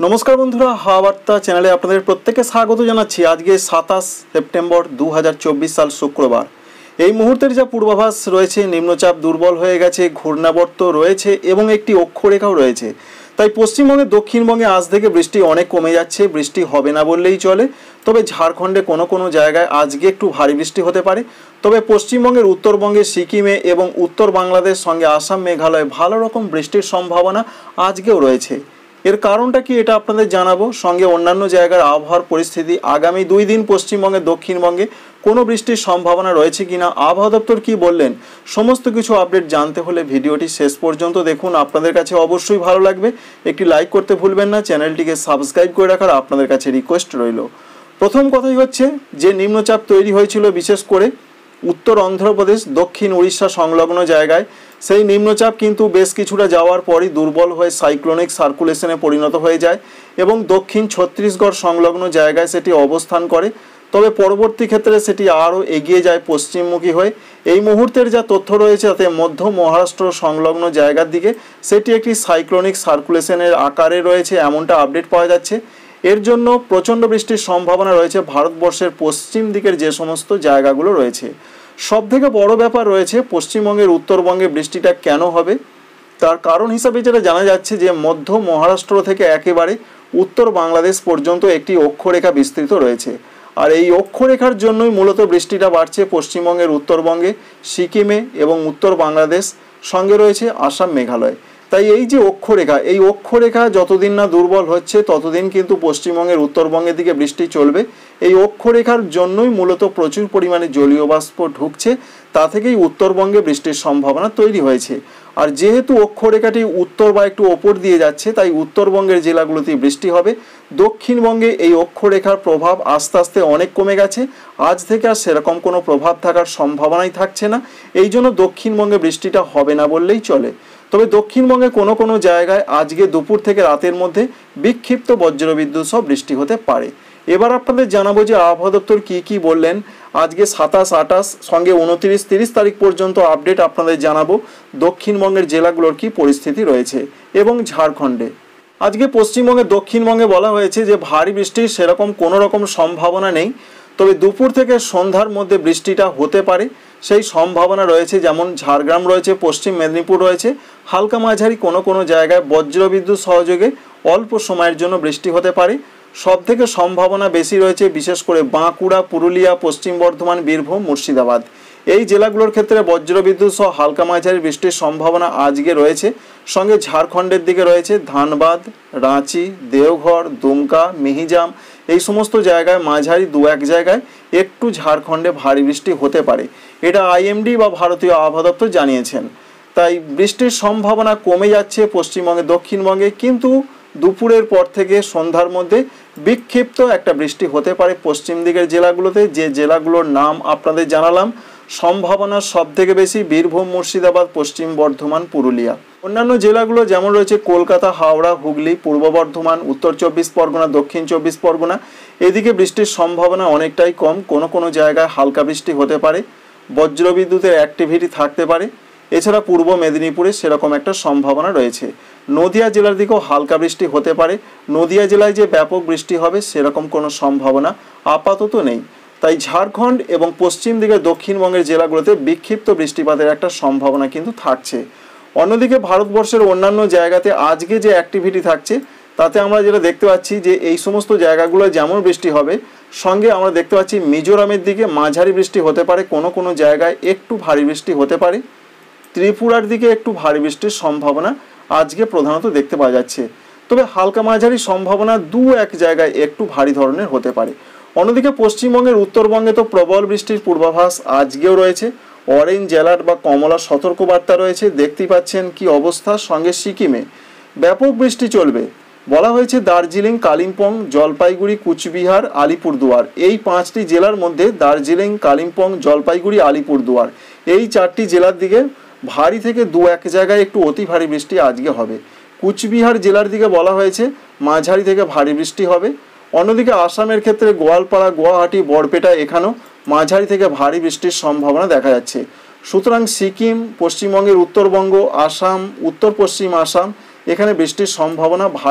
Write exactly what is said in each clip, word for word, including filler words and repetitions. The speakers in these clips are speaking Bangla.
नमस्कार बंधुरा हाওয়া বার্তা চ্যানেলে আপনাদের প্রত্যেককে স্বাগত জানাচ্ছি। আজকে সাতাশ সেপ্টেম্বর দু হাজার চব্বিশ সাল শুক্রবার। এই মুহূর্তের যা পূর্বাভাস রয়েছে, নিম্নচাপ দুর্বল হয়ে গেছে, ঘূর্ণাবর্ত রয়েছে এবং একটি অক্ষরেখাও রয়েছে। তাই পশ্চিমবঙ্গে দক্ষিণবঙ্গে আজ থেকে বৃষ্টি অনেক কমে যাচ্ছে, বৃষ্টি হবে না বললেই চলে। তবে ঝাড়খণ্ডে কোনো কোনো জায়গায় আজকে একটু ভারী বৃষ্টি হতে পারে। তবে পশ্চিমবঙ্গের উত্তরবঙ্গে সিকিমে এবং উত্তর বাংলাদেশ সঙ্গে আসাম মেঘালয়ে ভালো রকম বৃষ্টির সম্ভাবনা আজকেও রয়েছে। এর কারণটা কি এটা আপনাদের জানাবো। সঙ্গে অন্যান্য জায়গার আবহাওয়ার পরিস্থিতি, আগামী দুই দিন পশ্চিমবঙ্গে দক্ষিণবঙ্গে কোনো বৃষ্টির সম্ভাবনা রয়েছে কিনা, আবহাওয়া দপ্তর কি বললেন, সমস্ত কিছু আপডেট জানতে হলে ভিডিওটি শেষ পর্যন্ত দেখুন। আপনাদের কাছে অবশ্যই ভালো লাগবে। একটি লাইক করতে ভুলবেন না, চ্যানেলটিকে সাবস্ক্রাইব করে রাখার আপনাদের কাছে রিকোয়েস্ট রইল। প্রথম কথাই হচ্ছে যে নিম্নচাপ তৈরি হয়েছিল বিশেষ করে উত্তর অন্ধ্রপ্রদেশ দক্ষিণ উড়িষ্যা সংলগ্ন জায়গায়, সেই নিম্নচাপ কিন্তু বেশ কিছুটা যাওয়ার পরই দুর্বল হয়ে সাইক্লোনিক সার্কুলেশনে পরিণত হয়ে যায় এবং দক্ষিণ ছত্তিশগড় সংলগ্ন জায়গায় সেটি অবস্থান করে। তবে পরবর্তী ক্ষেত্রে সেটি আরও এগিয়ে যায় পশ্চিমমুখী হয়ে। এই মুহূর্তের যা তথ্য রয়েছে তাতে মধ্য মহারাষ্ট্র সংলগ্ন জায়গার দিকে সেটি একটি সাইক্লোনিক সার্কুলেশনের আকারে রয়েছে, এমনটা আপডেট পাওয়া যাচ্ছে। এর জন্য প্রচণ্ড বৃষ্টির সম্ভাবনা রয়েছে ভারতবর্ষের পশ্চিম দিকের যে সমস্ত জায়গাগুলো রয়েছে। সব থেকে বড় ব্যাপার রয়েছে পশ্চিমবঙ্গের উত্তরবঙ্গে বৃষ্টিটা কেন হবে, তার কারণ হিসাবে যেটা জানা যাচ্ছে যে মধ্য মহারাষ্ট্র থেকে একেবারে উত্তর বাংলাদেশ পর্যন্ত একটি অক্ষরেখা বিস্তৃত রয়েছে। আর এই অক্ষরেখার জন্যই মূলত বৃষ্টিটা বাড়ছে পশ্চিমবঙ্গের উত্তরবঙ্গে, সিকিমে এবং উত্তর বাংলাদেশ, সঙ্গে রয়েছে আসাম মেঘালয়। তাই এই যে অক্ষরেখা, এই অক্ষরেখা যতদিন না দুর্বল হচ্ছে ততদিন কিন্তু পশ্চিমবঙ্গের উত্তরবঙ্গের দিকে বৃষ্টি চলবে। এই অক্ষরেখার জন্যই মূলত প্রচুর পরিমাণে জলীয় বাষ্প ঢুকছে, তা থেকেই উত্তরবঙ্গে বৃষ্টির সম্ভাবনা তৈরি হয়েছে। আর যেহেতু অক্ষরেখাটি উত্তর বা একটু ওপর দিয়ে যাচ্ছে, তাই উত্তরবঙ্গের জেলাগুলোতেই বৃষ্টি হবে। দক্ষিণবঙ্গে এই অক্ষরেখার প্রভাব আস্তে আস্তে অনেক কমে গেছে, আজ থেকে আর সেরকম কোনো প্রভাব থাকার সম্ভাবনাই থাকছে না। এই জন্য দক্ষিণবঙ্গে বৃষ্টিটা হবে না বললেই চলে। তবে দক্ষিণবঙ্গে কোনো কোনো জায়গায় আজকে দুপুর থেকে রাতের মধ্যে বিক্ষিপ্ত বজ্রবিদ্যুৎ সহ বৃষ্টি হতে পারে। এবার আপনাদের জানাবো যে আবহাওয়া দপ্তর কী কী বললেন। আজকে সাতাশ আটাশ সঙ্গে উনত্রিশ তিরিশ তারিখ পর্যন্ত আপডেট আপনাদের জানাবো দক্ষিণবঙ্গের জেলাগুলোর কী পরিস্থিতি রয়েছে এবং ঝাড়খণ্ডে। আজকে পশ্চিমবঙ্গে দক্ষিণবঙ্গে বলা হয়েছে যে ভারী বৃষ্টির সেরকম কোনো রকম সম্ভাবনা নেই, তবে দুপুর থেকে সন্ধ্যার মধ্যে বৃষ্টিটা হতে পারে সেই সম্ভাবনা রয়েছে। যেমন ঝাড়গ্রাম রয়েছে, পশ্চিম মেদিনীপুর রয়েছে, হালকা মাঝারি কোনো কোনো জায়গায় বজ্রবিদ্যুৎ সহযোগে অল্প সময়ের জন্য বৃষ্টি হতে পারে। সব থেকে সম্ভাবনা বেশি রয়েছে বিশেষ করে বাঁকুড়া, পুরুলিয়া, পশ্চিম বর্ধমান, বীরভূম, মুর্শিদাবাদ এই জেলাগুলোর ক্ষেত্রে বজ্রবিদ্যুৎ সহ হালকা মাঝারি বৃষ্টির সম্ভাবনা আজকে রয়েছে। সঙ্গে ঝাড়খণ্ডের দিকে রয়েছে ধানবাদ, রাঁচি, দেওঘর, দুমকা, মিহিজাম এই সমস্ত জায়গায় মাঝারি দু এক জায়গায় একটু ঝাড়খণ্ডে ভারী বৃষ্টি হতে পারে, এটা আইএমডি বা ভারতীয় আবহাওয়া দপ্তর জানিয়েছেন। তাই বৃষ্টির সম্ভাবনা কমে যাচ্ছে পশ্চিমবঙ্গে দক্ষিণবঙ্গে, কিন্তু দুপুরের পর থেকে সন্ধ্যার মধ্যে বিক্ষিপ্ত একটা বৃষ্টি হতে পারে পশ্চিম দিকের জেলাগুলোতে। যে জেলাগুলোর নাম আপনাদের জানালাম, সম্ভাবনা সব থেকে বেশি বীরভূম, মুর্শিদাবাদ, পশ্চিম বর্ধমান, পুরুলিয়া। অন্যান্য জেলাগুলো যেমন রয়েছে কলকাতা, হাওড়া, হুগলি, পূর্ব বর্ধমান, উত্তর চব্বিশ পরগনা, দক্ষিণ চব্বিশ পরগনা, এদিকে বৃষ্টির সম্ভাবনা অনেকটাই কম। কোনো কোনো জায়গায় হালকা বৃষ্টি হতে পারে, বজ্রবিদ্যুতের অ্যাক্টিভিটি থাকতে পারে। এছাড়া পূর্ব মেদিনীপুরে সেরকম একটা সম্ভাবনা রয়েছে। নদিয়া জেলার দিকেও হালকা বৃষ্টি হতে পারে। নদিয়া জেলায় যে ব্যাপক বৃষ্টি হবে সেরকম কোনো সম্ভাবনা আপাতত নেই। তাই ঝাড়খণ্ড এবং পশ্চিম দিকের দক্ষিণবঙ্গের জেলাগুলোতে বিক্ষিপ্ত বৃষ্টিপাতের একটা সম্ভাবনা কিন্তু থাকছে। অন্যদিকে ভারতবর্ষের অন্যান্য জায়গাতে আজকে যে অ্যাক্টিভিটি থাকছে তাতে আমরা যেটা দেখতে পাচ্ছি যে এই সমস্ত জায়গাগুলো যেমন বৃষ্টি হবে, সঙ্গে আমরা দেখতে পাচ্ছি মিজোরামের দিকে মাঝারি বৃষ্টি হতে পারে, কোনো কোনো জায়গায় একটু ভারী বৃষ্টি হতে পারে। ত্রিপুরার দিকে একটু ভারী বৃষ্টির সম্ভাবনা আজকে প্রধানত দেখতে পাওয়া যাচ্ছে। তবে হালকা মাঝারি সম্ভাবনা দু এক জায়গায় একটু ভারী ধরনের হতে পারে। অন্যদিকে পশ্চিমবঙ্গের উত্তরবঙ্গে তো প্রবল বৃষ্টির পূর্বাভাস আজকেও রয়েছে। অরেঞ্জ অ্যালার্ট বা কমলা সতর্কবার্তা রয়েছে, দেখতেই পাচ্ছেন কি অবস্থা। সঙ্গে সিকিমে ব্যাপক বৃষ্টি চলবে। বলা হয়েছে দার্জিলিং, কালিম্পং, জলপাইগুড়ি, কুচবিহার, আলিপুরদুয়ার এই পাঁচটি জেলার মধ্যে দার্জিলিং, কালিম্পং, জলপাইগুড়ি, আলিপুরদুয়ার এই চারটি জেলার দিকে ভারী থেকে দু এক জায়গায় একটু অতি ভারী বৃষ্টি আজকে হবে। কুচবিহার জেলার দিকে বলা হয়েছে মাঝারি থেকে ভারী বৃষ্টি হবে। অন্যদিকে আসামের ক্ষেত্রে গোয়ালপাড়া, গুয়াহাটি, বরপেটা এখানেও মাঝারি থেকে ভারী বৃষ্টির সম্ভাবনা দেখা যাচ্ছে। সুতরাং সিকিম, পশ্চিমবঙ্গের উত্তরবঙ্গ, আসাম, উত্তর পশ্চিম আসাম এখানে বৃষ্টির সম্ভাবনা ভারী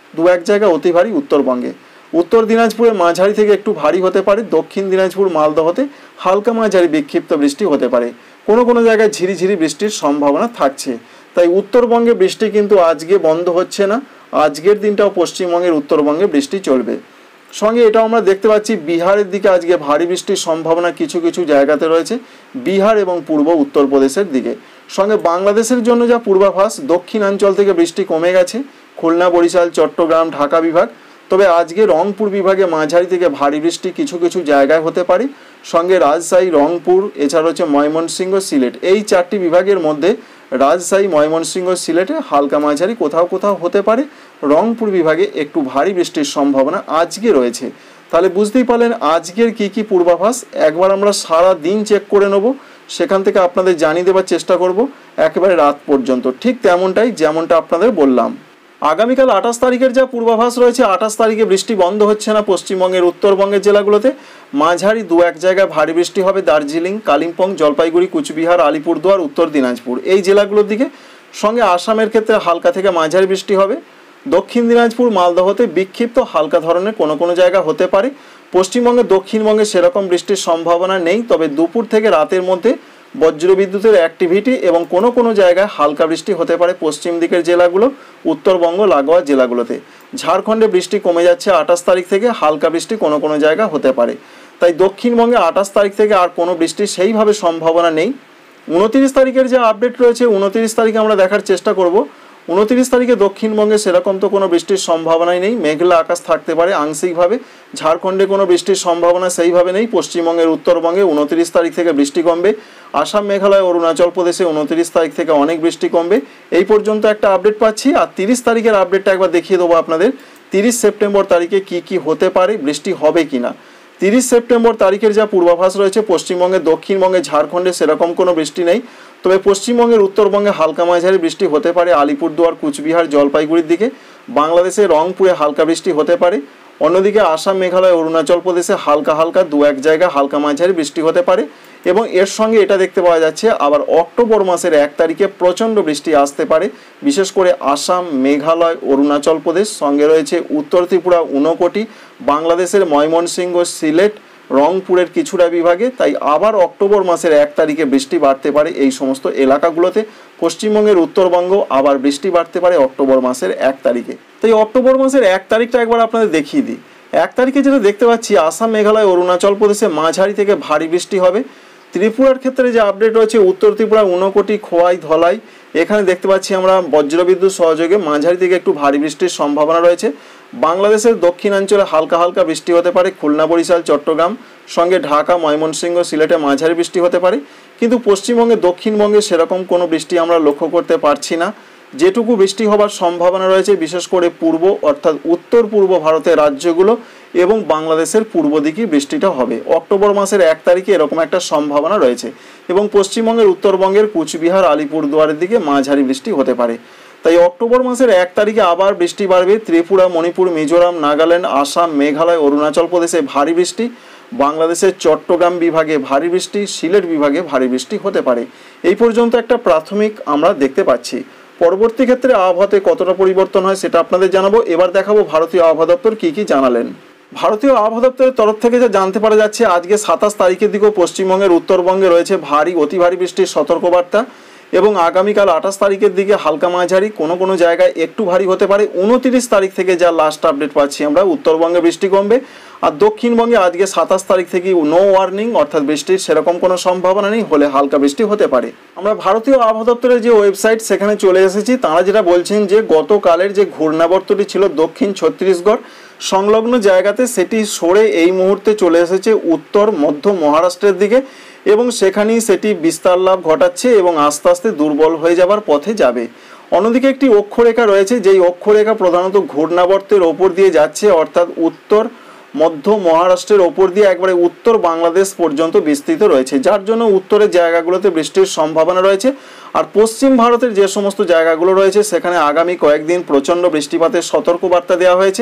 দু এক জায়গায় অতি ভারী উত্তরবঙ্গে। উত্তর দিনাজপুরে মাঝারি থেকে একটু ভারী হতে পারে, দক্ষিণ দিনাজপুর মালদহতে হালকা মাঝারি বিক্ষিপ্ত বৃষ্টি হতে পারে, কোনো কোনো জায়গায় ঝিরিঝিরি বৃষ্টির সম্ভাবনা থাকছে। তাই উত্তরবঙ্গে বৃষ্টি কিন্তু আজকে বন্ধ হচ্ছে না, আজকের দিনটাও পশ্চিমবঙ্গের উত্তরবঙ্গে বৃষ্টি চলবে। সঙ্গে এটাও আমরা দেখতে পাচ্ছি বিহারের দিকে আজকে ভারী বৃষ্টির সম্ভাবনা কিছু কিছু জায়গাতে রয়েছে, বিহার এবং পূর্ব উত্তরপ্রদেশের দিকে। সঙ্গে বাংলাদেশের জন্য যা পূর্বাভাস, দক্ষিণাঞ্চল থেকে বৃষ্টি কমে গেছে, খুলনা, বরিশাল, চট্টগ্রাম, ঢাকা বিভাগ। তবে আজকে রংপুর বিভাগে মাঝারি থেকে ভারী বৃষ্টি কিছু কিছু জায়গায় হতে পারে। সঙ্গে রাজশাহী, রংপুর, এছাড়া হচ্ছে ময়মনসিংহ, সিলেট, এই চারটি বিভাগের মধ্যে রাজশাহী, ময়মনসিংহ, সিলেটে হালকা মাঝারি কোথাও কোথাও হতে পারে। রংপুর বিভাগে একটু ভারী বৃষ্টির সম্ভাবনা আজকে রয়েছে। তাহলে বুঝতেই পারলেন আজকের কি কি পূর্বাভাস। একবার আমরা সারা দিন চেক করে নেব, সেখান থেকে আপনাদের জানিয়ে দেওয়ার চেষ্টা করব একেবারে রাত পর্যন্ত, ঠিক তেমনটাই যেমনটা আপনাদের বললাম। আগামীকাল আঠাশ তারিখের যা পূর্বাভাস রয়েছে, আঠাশ তারিখে বৃষ্টি বন্ধ হচ্ছে না পশ্চিমবঙ্গের উত্তরবঙ্গের জেলাগুলোতে। মাঝারি দু এক জায়গায় ভারী বৃষ্টি হবে দার্জিলিং, কালিম্পং, জলপাইগুড়ি, কুচবিহার, আলিপুরদুয়ার, উত্তর দিনাজপুর, এই জেলাগুলোর দিকে। সঙ্গে আসামের ক্ষেত্রে হালকা থেকে মাঝারি বৃষ্টি হবে। দক্ষিণ দিনাজপুর, মালদহতে বিক্ষিপ্ত হালকা ধরনের কোনো কোনো জায়গা হতে পারে। পশ্চিমবঙ্গে, দক্ষিণবঙ্গে সেরকম বৃষ্টির সম্ভাবনা নেই, তবে দুপুর থেকে রাতের মধ্যে বজ্রবিদ্যুতের অ্যাক্টিভিটি এবং কোনো কোনো জায়গায় হালকা বৃষ্টি হতে পারে পশ্চিম দিকের জেলাগুলো, উত্তরবঙ্গ লাগোয়া জেলাগুলোতে। ঝাড়খণ্ডে বৃষ্টি কমে যাচ্ছে আঠাশ তারিখ থেকে, হালকা বৃষ্টি কোনো কোনো জায়গা হতে পারে। তাই দক্ষিণবঙ্গে আঠাশ তারিখ থেকে আর কোনো বৃষ্টির সেইভাবে সম্ভাবনা নেই। উনতিরিশ তারিখের যে আপডেট রয়েছে, উনতিরিশ তারিখে আমরা দেখার চেষ্টা করব। উনতিরিশ তারিখে দক্ষিণবঙ্গে সেরকম তো কোনো বৃষ্টির সম্ভাবনাই নেই, মেঘলা আকাশ থাকতে পারে আংশিকভাবে। ঝাড়খণ্ডে কোনো বৃষ্টির সম্ভাবনা সেইভাবে নেই। পশ্চিমবঙ্গের উত্তরবঙ্গে উনতিরিশ তারিখ থেকে বৃষ্টি কমবে। আসাম, মেঘালয়, অরুণাচল প্রদেশে উনতিরিশ তারিখ থেকে অনেক বৃষ্টি কমবে। এই পর্যন্ত একটা আপডেট পাচ্ছি। আর তিরিশ তারিখের আপডেটটা একবার দেখিয়ে দেবো আপনাদের। তিরিশ সেপ্টেম্বর তারিখে কি কি হতে পারে, বৃষ্টি হবে কিনা। তিরিশ সেপ্টেম্বর তারিখের যা পূর্বাভাস রয়েছে, পশ্চিমবঙ্গে, দক্ষিণবঙ্গে, ঝাড়খণ্ডে সেরকম কোনো বৃষ্টি নেই। তবে পশ্চিমবঙ্গের উত্তরবঙ্গে হালকা মাঝারি বৃষ্টি হতে পারে আলিপুরদুয়ার, কুচবিহার, জলপাইগুড়ির দিকে। বাংলাদেশে রংপুরে হালকা বৃষ্টি হতে পারে। অন্যদিকে আসাম, মেঘালয়, অরুণাচল প্রদেশে হালকা হালকা দু এক জায়গায় হালকা মাঝারি বৃষ্টি হতে পারে। এবং এর সঙ্গে এটা দেখতে পাওয়া যাচ্ছে আবার অক্টোবর মাসের এক তারিখে প্রচণ্ড বৃষ্টি আসতে পারে, বিশেষ করে আসাম, মেঘালয়, অরুণাচল প্রদেশ, সঙ্গে রয়েছে উত্তর ত্রিপুরা, ঊনকোটি, বাংলাদেশের ময়মনসিংহ, সিলেট, রংপুরের কিছুটা বিভাগে। তাই আবার অক্টোবর মাসের এক তারিখে বৃষ্টি বাড়তে পারে এই সমস্ত এলাকাগুলোতে। পশ্চিমবঙ্গের উত্তরবঙ্গ আবার বৃষ্টি বাড়তে পারে অক্টোবর মাসের এক তারিখে। তাই অক্টোবর মাসের এক তারিখটা একবার আপনাদের দেখিয়ে দিই। এক তারিখে যেটা দেখতে পাচ্ছি, আসাম, মেঘালয়, অরুণাচল প্রদেশে মাঝারি থেকে ভারী বৃষ্টি হবে। ত্রিপুরার ক্ষেত্রে যে আপডেট রয়েছে, উত্তর ত্রিপুরা, ঊনকোটি, খোয়াই, ধলাই, এখানে দেখতে পাচ্ছি আমরা বজ্রবিদ্যুৎ সহযোগে মাঝারি থেকে একটু ভারী বৃষ্টির সম্ভাবনা রয়েছে। বাংলাদেশের দক্ষিণাঞ্চলে হালকা হালকা বৃষ্টি হতে পারে, খুলনা, বরিশাল, চট্টগ্রাম, সঙ্গে ঢাকা, ময়মনসিংহ, সিলেটে মাঝারি বৃষ্টি হতে পারে। কিন্তু পশ্চিমবঙ্গে, দক্ষিণবঙ্গে সেরকম কোনো বৃষ্টি আমরা লক্ষ্য করতে পারছি না। যেটুকু বৃষ্টি হবার সম্ভাবনা রয়েছে, বিশেষ করে পূর্ব অর্থাৎ উত্তর পূর্ব ভারতের রাজ্যগুলো এবং বাংলাদেশের পূর্ব দিকে বৃষ্টিটা হবে অক্টোবর মাসের এক তারিখে, এরকম একটা সম্ভাবনা রয়েছে। এবং পশ্চিমবঙ্গের, উত্তরবঙ্গের কুচবিহার, আলিপুরদুয়ারের দিকে মাঝারি বৃষ্টি হতে পারে। তাই অক্টোবর মাসের এক তারিখে আবার বৃষ্টি বাড়বে। ত্রিপুরা, মণিপুর, মিজোরাম, নাগাল্যান্ড, আসাম, মেঘালয়, অরুণাচল প্রদেশে ভারী বৃষ্টি। বাংলাদেশের চট্টগ্রাম বিভাগে ভারী বৃষ্টি, সিলেট বিভাগে ভারী বৃষ্টি হতে পারে। এই পর্যন্ত একটা প্রাথমিক আমরা দেখতে পাচ্ছি। পরবর্তী ক্ষেত্রে আবহাওয়াতে কতটা পরিবর্তন হয় সেটা আপনাদের জানাবো। এবার দেখাবো ভারতীয় আবহাওয়া দপ্তর কী কী জানালেন। ভারতীয় আবহাওয়া দপ্তরের তরফ থেকে যা জানতে পারা যাচ্ছে, আজকে সাতাশ তারিখের দিকেও পশ্চিমবঙ্গের উত্তরবঙ্গে রয়েছে ভারী, অতি ভারী বৃষ্টির সতর্কবার্তা। এবং আগামীকাল আঠাশ তারিখের দিকে হালকা মাঝারি, কোনো কোনো জায়গায় একটু ভারী হতে পারে। উনতিরিশ তারিখ থেকে যা লাস্ট আপডেট পাচ্ছি আমরা, উত্তরবঙ্গে বৃষ্টি কমবে। আর দক্ষিণবঙ্গে আজকে সাতাশ তারিখ থেকে নো ওয়ার্নিং, অর্থাৎ বৃষ্টির সেরকম কোনো সম্ভাবনা নেই, হলে হালকা বৃষ্টি হতে পারে। আমরা ভারতীয় আবহাওয়া দপ্তরের যে ওয়েবসাইট সেখানে চলে এসেছি। তারা যেটা বলছেন যে গতকালের যে ঘূর্ণাবর্তটি ছিল দক্ষিণ ছত্তিশগড় সংলগ্ন জায়গাতে, সেটি সরে এই মুহূর্তে চলে এসেছে উত্তর মধ্য মহারাষ্ট্রের দিকে এবং সেখানেই সেটি বিস্তার লাভ ঘটাচ্ছে এবং আস্তে আস্তে দুর্বল হয়ে যাবার পথে যাবে। অন্যদিকে একটি অক্ষরেখা রয়েছে, যেই অক্ষরেখা প্রধানত ঘূর্ণাবর্তের ওপর দিয়ে যাচ্ছে, অর্থাৎ উত্তর মধ্য মহারাষ্ট্রের ওপর দিয়ে একবারে উত্তর বাংলাদেশ পর্যন্ত বিস্তৃত রয়েছে, যার জন্য উত্তরের জায়গাগুলোতে বৃষ্টির সম্ভাবনা রয়েছে। আর পশ্চিম ভারতের যে সমস্ত জায়গাগুলো রয়েছে সেখানে আগামী কয়েকদিন প্রচণ্ড বৃষ্টিপাতের সতর্কবার্তা দেওয়া হয়েছে।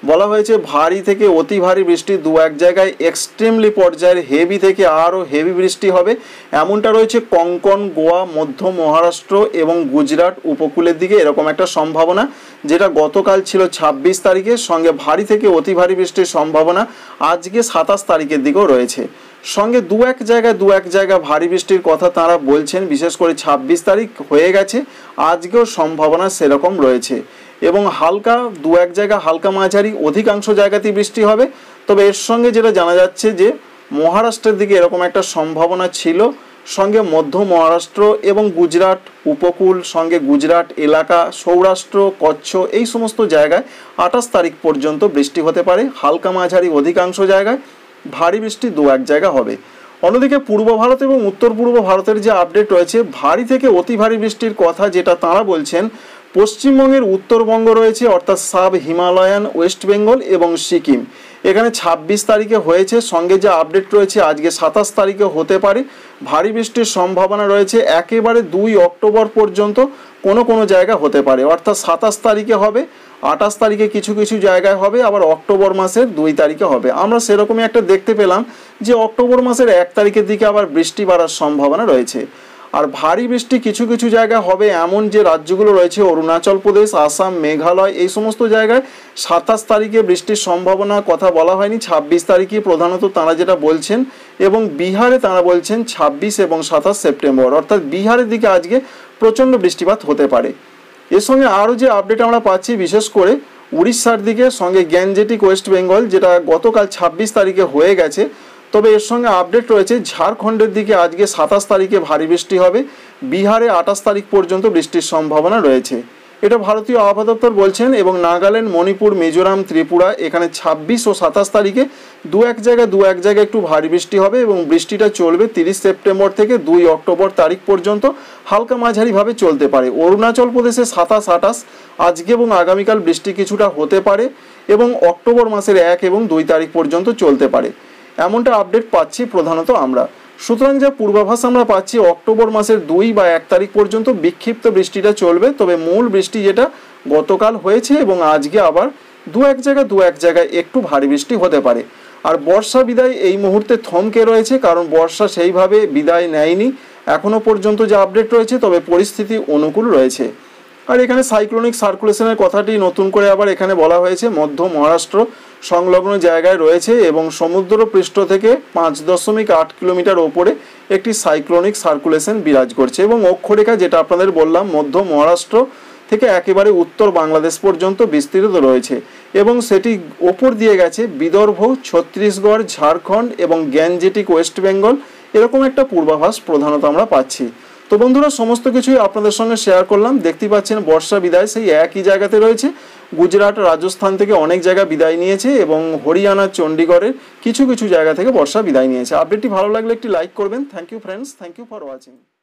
বলা হয়েছে ভারী থেকে অতি ভারী বৃষ্টি দু এক জায়গায় এক্সট্রিমলি পর্যায়ের হেভি থেকে আরও হেভি বৃষ্টি হবে এমনটা রয়েছে কোঙ্কন, গোয়া, মধ্য মহারাষ্ট্র এবং গুজরাট উপকূলের দিকে এরকম একটা সম্ভাবনা, যেটা গতকাল ছিল ছাব্বিশ তারিখের সঙ্গে ভারী থেকে অতি ভারী বৃষ্টির সম্ভাবনা আজকে সাতাশ তারিখের দিকেও রয়েছে। সঙ্গে দু এক জায়গায় দু এক জায়গা ভারী বৃষ্টির কথা তারা বলছেন, বিশেষ করে ছাব্বিশ তারিখ হয়ে গেছে, আজকেও সম্ভাবনা সেরকম রয়েছে এবং হালকা দু এক জায়গা হালকা মাঝারি অধিকাংশ জায়গাতেই বৃষ্টি হবে। তবে এর সঙ্গে যেটা জানা যাচ্ছে যে মহারাষ্ট্রের দিকে এরকম একটা সম্ভাবনা ছিল, সঙ্গে মধ্য মহারাষ্ট্র এবং গুজরাট উপকূল, সঙ্গে গুজরাট এলাকা, সৌরাষ্ট্র, কচ্ছ এই সমস্ত জায়গায় আঠাশ তারিখ পর্যন্ত বৃষ্টি হতে পারে। হালকা মাঝারি অধিকাংশ জায়গায়, ভারী বৃষ্টি দু এক জায়গা হবে। অন্যদিকে পূর্ব ভারত এবং উত্তর পূর্ব ভারতের যে আপডেট রয়েছে, ভারী থেকে অতি ভারী বৃষ্টির কথা যেটা তাঁরা বলছেন, পশ্চিমবঙ্গের উত্তরবঙ্গ রয়েছে অর্থাৎ সাব হিমালয়ান, ওয়েস্ট বেঙ্গল এবং সিকিম, এখানে ছাব্বিশ তারিখে হয়েছে। সঙ্গে যে আপডেট রয়েছে আজকে সাতাশ তারিখে হতে পারে। ভারী বৃষ্টির সম্ভাবনা রয়েছে একেবারে দুই অক্টোবর পর্যন্ত কোনো কোনো জায়গা হতে পারে, অর্থাৎ সাতাশ তারিখে হবে, আঠাশ তারিখে কিছু কিছু জায়গায় হবে, আবার অক্টোবর মাসের দুই তারিখে হবে। আমরা সেরকমই একটা দেখতে পেলাম যে অক্টোবর মাসের এক তারিখের দিকে আবার বৃষ্টি বাড়ার সম্ভাবনা রয়েছে। আর ভারী বৃষ্টি কিছু কিছু জায়গায় হবে এমন যে রাজ্যগুলো রয়েছে অরুণাচল প্রদেশ, আসাম, মেঘালয় এই সমস্ত জায়গায় সাতাশ তারিখে বৃষ্টির সম্ভাবনার কথা বলা হয়নি, ছাব্বিশ তারিখে প্রধানত তারা যেটা বলছেন। এবং বিহারে তারা বলছেন ছাব্বিশ এবং সাতাশ সেপ্টেম্বর, অর্থাৎ বিহারের দিকে আজকে প্রচণ্ড বৃষ্টিপাত হতে পারে। এর সঙ্গে আরও যে আপডেট আমরা পাচ্ছি বিশেষ করে উড়িষ্যার দিকে, সঙ্গে গ্যাঞ্জেটিক ওয়েস্ট বেঙ্গল যেটা গতকাল ছাব্বিশ তারিখে হয়ে গেছে। তবে এর সঙ্গে আপডেট রয়েছে ঝাড়খণ্ডের দিকে আজকে সাতাশ তারিখে ভারী বৃষ্টি হবে, বিহারে আঠাশ তারিখ পর্যন্ত বৃষ্টির সম্ভাবনা রয়েছে, এটা ভারতীয় আবহাওয়া দপ্তর বলছেন। এবং নাগাল্যান্ড, মণিপুর, মিজোরাম, ত্রিপুরা এখানে ছাব্বিশ ও সাতাশ তারিখে দু এক জায়গায় দু এক জায়গায় একটু ভারী বৃষ্টি হবে এবং বৃষ্টিটা চলবে তিরিশ সেপ্টেম্বর থেকে দুই অক্টোবর তারিখ পর্যন্ত, হালকা মাঝারিভাবে চলতে পারে। অরুণাচল প্রদেশে সাতাশ আঠাশ আজকে এবং আগামীকাল বৃষ্টি কিছুটা হতে পারে এবং অক্টোবর মাসের এক এবং দুই তারিখ পর্যন্ত চলতে পারে, এমনটা আপডেট পাচ্ছি প্রধানত আমরা। সুতরাং যা পূর্বাভাস আমরা পাচ্ছি অক্টোবর মাসের দুই বা এক তারিখ পর্যন্ত বিক্ষিপ্ত বৃষ্টিটা চলবে, তবে মূল বৃষ্টি যেটা গতকাল হয়েছে এবং আজকে আবার দু এক জায়গায় দু এক জায়গায় একটু ভারী বৃষ্টি হতে পারে। আর বর্ষা বিদায় এই মুহূর্তে থমকে রয়েছে, কারণ বর্ষা সেইভাবে বিদায় নেয়নি এখনও পর্যন্ত যে আপডেট রয়েছে, তবে পরিস্থিতি অনুকূল রয়েছে। আর এখানে সাইক্লোনিক সার্কুলেশনের কথাটি নতুন করে আবার এখানে বলা হয়েছে, মধ্য মহারাষ্ট্র সংলগ্ন জায়গায় রয়েছে এবং সমুদ্র পৃষ্ঠ থেকে পাঁচ দশমিক আট কিলোমিটার ওপরে একটি সাইক্লোনিক সার্কুলেশন বিরাজ করছে এবং অক্ষরেখা যেটা আপনাদের বললাম মধ্য মহারাষ্ট্র থেকে একেবারে উত্তর বাংলাদেশ পর্যন্ত বিস্তৃত রয়েছে এবং সেটি ওপর দিয়ে গেছে বিদর্ভ, ছত্তিশগড়, ঝাড়খণ্ড এবং গ্যাঞ্জেটিক ওয়েস্ট বেঙ্গল, এরকম একটা পূর্বাভাস প্রধানত আমরা পাচ্ছি। তো বন্ধুরা, সমস্ত কিছুই আপনাদের সঙ্গে শেয়ার করলাম। দেখতে পাচ্ছেন বর্ষা বিদায় সেই একই জায়গাতে রয়েছে, গুজরাট, রাজস্থান থেকে অনেক জায়গা বিদায় নিয়েছে এবং হরিয়ানা, চণ্ডীগড়ের কিছু কিছু জায়গা থেকে বর্ষা বিদায় নিয়েছে। আপডেটটি ভালো লাগলে একটি লাইক করবেন। Thank you friends, thank you for watching.